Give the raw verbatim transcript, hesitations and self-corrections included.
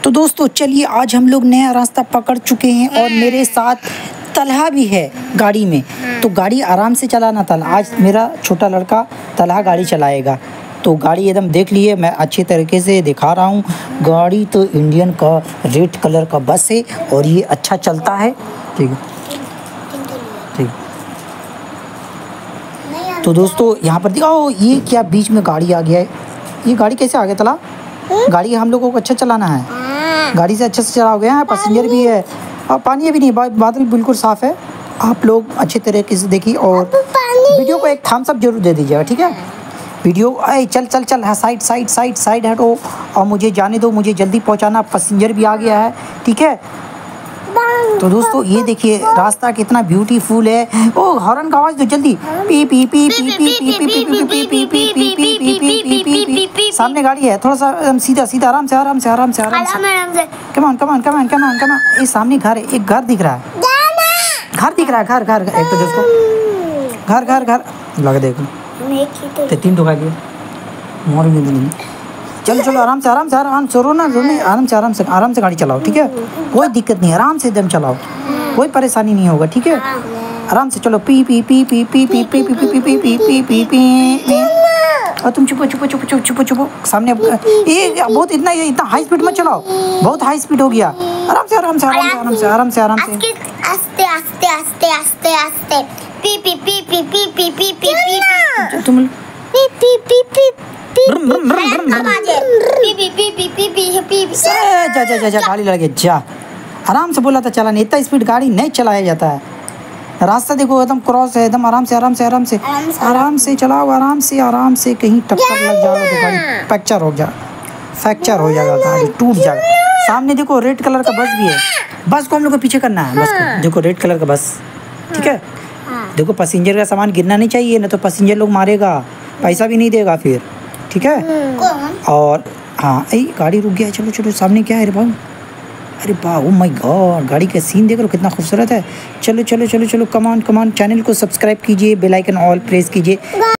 तो दोस्तों चलिए आज हम लोग नया रास्ता पकड़ चुके हैं और मेरे साथ तलहा भी है गाड़ी में। तो गाड़ी आराम से चलाना तलहा, आज मेरा छोटा लड़का तलहा गाड़ी चलाएगा। तो गाड़ी एकदम देख लिए, मैं अच्छी तरीके से दिखा रहा हूँ। गाड़ी तो इंडियन का रेड कलर का बस है और ये अच्छा चलता है। ठीक है ठीक। तो दोस्तों यहाँ पर दिखाओ, ये क्या बीच में गाड़ी आ गया है। ये गाड़ी कैसे आ गया तला? गाड़ी हम लोगों को अच्छा चलाना है, गाड़ी से अच्छे से चलाओगे। यहाँ पैसेंजर भी है और पानी भी नहीं, बादल बिल्कुल साफ़ है। आप लोग अच्छे तरीके से देखिए और वीडियो को एक थम्स अप जरूर दे दीजिएगा, ठीक है। वीडियो अरे चल चल चल हाँ, साइड साइड साइड साइड हटो और मुझे जाने दो, मुझे जल्दी पहुंचाना, पैसेंजर भी आ गया है, ठीक है। तो दोस्तों ये देखिए रास्ता कितना ब्यूटीफुल है। ओ हॉर्न का आवाज़ दो जल्दी, पी पी पी पी पी पी पी पी पी पी पी पी पी पी पी पी पी। सामने गाड़ी है, थोड़ा सा सीधा सीधा आराम से आराम से आराम से आराम से। Come on come on come on come on come on. ये सामने घर है, एक घर दिख रहा है, घर दिख रहा है, घर घर एक तो दोस्तों घर घर घर लगा देखो तो तीन ठोका दिए मोर में नहीं। चलो चलो आराम से आराम से आराम से रो ना रोने, आराम से आराम से आराम से गाड़ी चलाओ, ठीक है। कोई दिक्कत नहीं, आराम से एकदम चलाओ, कोई परेशानी नहीं होगा, ठीक है। आराम से चलो, पी पी पी पी पी पी पी पी पी पी पी पी पी पी। और तुम चुपो चुपो चुपो चुपो चुपो चुपो सामने। ये बहुत इतना इतना हाई स्पीड मत चलाओ, बहुत हाई स्पीड हो गया। आराम से आराम से आराम से आराम से आराम से आराम से आस्ते आस्ते आस्ते आस्ते आस्ते पी पी पी पी पी पी पी पी पी तुम पी पी पी पी जा जा जा जा गाड़ी लगे जा। आराम से बोला था चलाने, इतना स्पीड गाड़ी नहीं चलाया जाता है। रास्ता देखो एकदम क्रॉस है, एकदम आराम से आराम से आराम से आराम से चलाओ, आराम से आराम से। कहीं टक्कर लग जाएगा तो गाड़ी फ्रैक्चर हो जाए फ्रैक्चर हो जाएगा, गाड़ी टूट जाएगा। सामने देखो रेड कलर का बस भी है, बस को हम लोग को पीछे करना है। बस को देखो रेड कलर का बस, ठीक है। देखो पैसेंजर का सामान गिरना नहीं चाहिए, ना तो पैसेंजर लोग मारेगा, पैसा भी नहीं देगा फिर, ठीक है। और हाँ ये गाड़ी रुक गया, चलो चलो सामने क्या है रे भाई। अरे वाह ओ माय गॉड, गाड़ी का सीन देख लो कितना खूबसूरत है। चलो चलो चलो चलो कमान कमान, चैनल को सब्सक्राइब कीजिए, बेल आइकन ऑल प्रेस कीजिए।